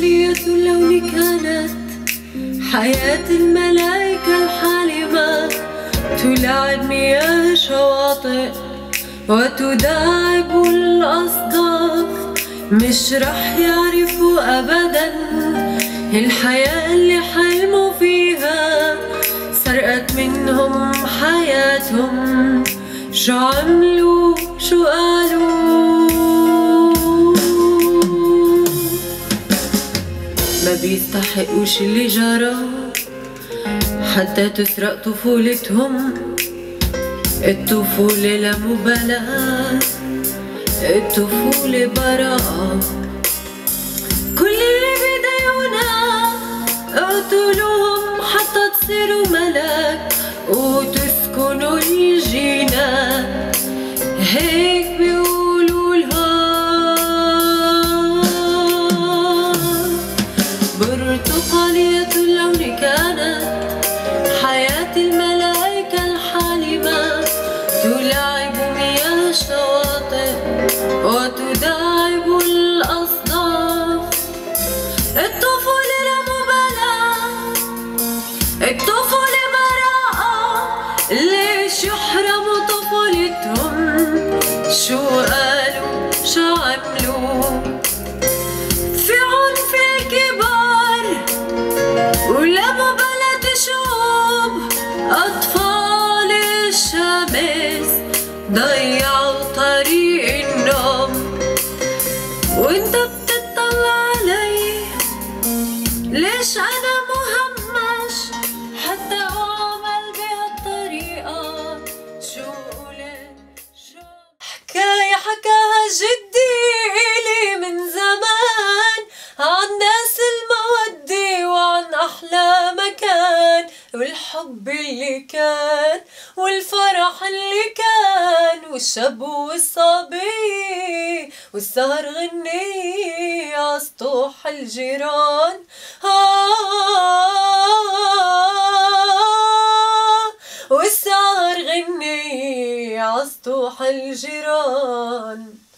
برتقالية اللون كانت حياة الملايكة الحالمة، تلاعب مياه شواطئ وتداعب الأصداف. مش رح يعرفوا أبدا الحياة اللي حلموا فيها، سرقت منهم حياتهم. شو عملوا شو قالوا؟ ما بيستحقوش اللي جرى حتى تسرق طفولتهم. الطفولة لا مبالاة، الطفولة براءة. كل اللي بدايونا اقتلوهم حتى تصيروا ملاك وتسكنوا الجنان، هيك بيقولوا لها. برتقالية اللون كانت حياة الملايكة الحالمة، تلاعب مياه الشواطئ وتداعب الأصداف. الطفولة لا مبالاة، الطفولة براءة. ليش يحرموا طفولتهم؟ شو قالوا شو عملوا؟ في عنف الكبار ولا مبالاة شعوب. أطفال الشمس ضيعوا طريق النوم، وانت بتطلع علي. ليش أنا مهمش حتى أعمل بهالطريقة؟ شو قلت شو حكاية حكاها جدي إلي من زمان، عن ناس المودة وعن أحلى مكان، والحب اللي كان والفرح اللي كان، والشاب والصبي والسهر غني عسطوح الجيران. والسهر غني عسطوح الجيران.